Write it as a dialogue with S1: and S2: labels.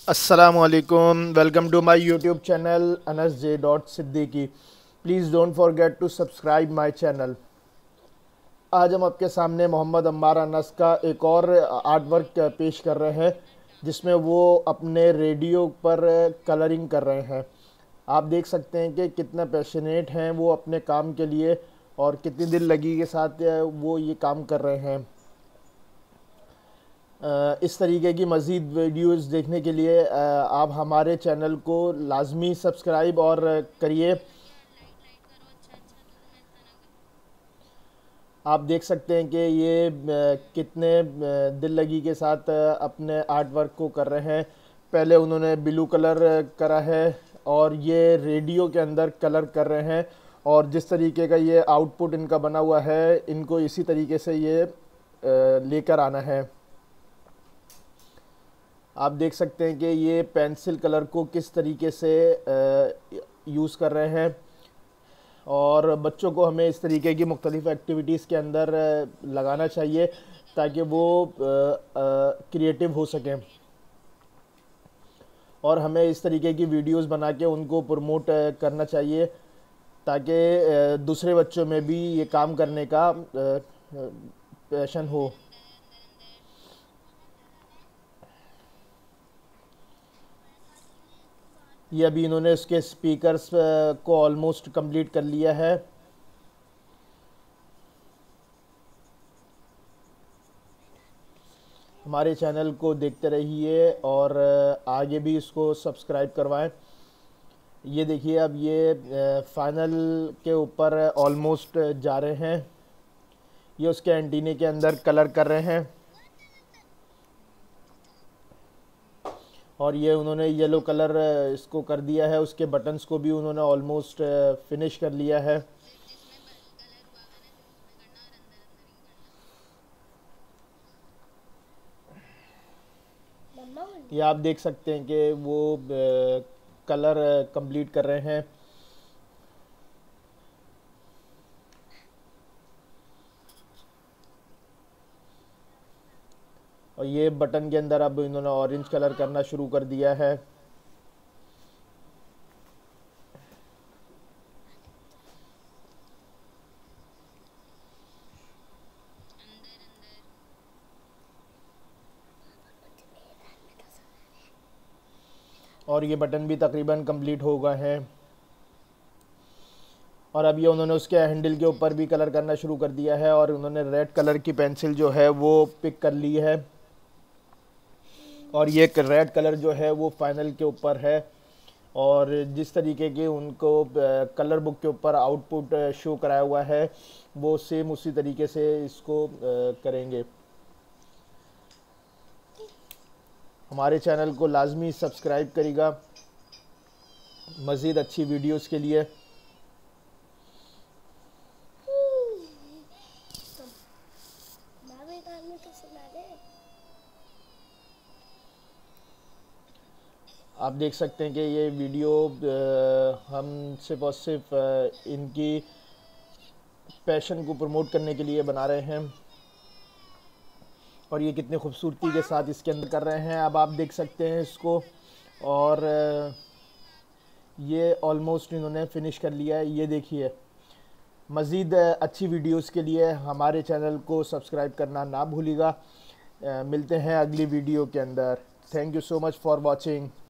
S1: Assalamualaikum. Welcome to my YouTube channel anas.j.siddiqui. Please don't forget to subscribe my channel. आज हम आपके सामने मोहम्मद अम्मार अनस का एक और आर्ट वर्क पेश कर रहे हैं जिसमें वो अपने रेडियो पर कलरिंग कर रहे हैं। आप देख सकते हैं कि कितना पैशनेट हैं वो अपने काम के लिए और कितनी दिल लगी के साथ वो ये काम कर रहे हैं। इस तरीके की मज़ीद वीडियोस देखने के लिए आप हमारे चैनल को लाजमी सब्सक्राइब और करिए। आप देख सकते हैं कि ये कितने दिल लगी के साथ अपने आर्ट वर्क को कर रहे हैं। पहले उन्होंने ब्लू कलर करा है और ये रेडियो के अंदर कलर कर रहे हैं और जिस तरीके का ये आउटपुट इनका बना हुआ है इनको इसी तरीके से ये लेकर आना है। आप देख सकते हैं कि ये पेंसिल कलर को किस तरीके से यूज़ कर रहे हैं और बच्चों को हमें इस तरीके की मुख्तलिफ़ एक्टिविटीज़ के अंदर लगाना चाहिए ताकि वो क्रिएटिव हो सकें और हमें इस तरीके की वीडियोस बना के उनको प्रमोट करना चाहिए ताकि दूसरे बच्चों में भी ये काम करने का पैशन हो। ये अभी इन्होंने इसके स्पीकर्स को ऑलमोस्ट कंप्लीट कर लिया है। हमारे चैनल को देखते रहिए और आगे भी इसको सब्सक्राइब करवाएं। ये देखिए अब ये फाइनल के ऊपर ऑलमोस्ट जा रहे हैं। ये उसके एंटीने के अंदर कलर कर रहे हैं और ये उन्होंने येलो कलर इसको कर दिया है। उसके बटन्स को भी उन्होंने ऑलमोस्ट फिनिश कर लिया है। ये आप देख सकते हैं कि वो कलर कंप्लीट कर रहे हैं। और ये बटन के अंदर अब इन्होंने ऑरेंज कलर करना शुरू कर दिया है। और ये बटन भी तकरीबन कंप्लीट हो गए हैं और अब ये उन्होंने उसके हैंडल के ऊपर भी कलर करना शुरू कर दिया है और उन्होंने रेड कलर की पेंसिल जो है वो पिक कर ली है और ये रेड कलर जो है वो फाइनल के ऊपर है और जिस तरीके के उनको कलर बुक के ऊपर आउटपुट शो कराया हुआ है वो सेम उसी तरीके से इसको करेंगे। हमारे चैनल को लाजमी सब्सक्राइब करिएगा मज़ीद अच्छी वीडियोस के लिए। आप देख सकते हैं कि ये वीडियो हम सिर्फ और सिर्फ इनकी पैशन को प्रमोट करने के लिए बना रहे हैं और ये कितने खूबसूरती के साथ इसके अंदर कर रहे हैं। अब आप देख सकते हैं इसको और ये ऑलमोस्ट इन्होंने फिनिश कर लिया है। ये देखिए मज़ीद अच्छी वीडियोस के लिए हमारे चैनल को सब्सक्राइब करना ना भूलिएगा। मिलते हैं अगली वीडियो के अंदर। Thank you so much for watching.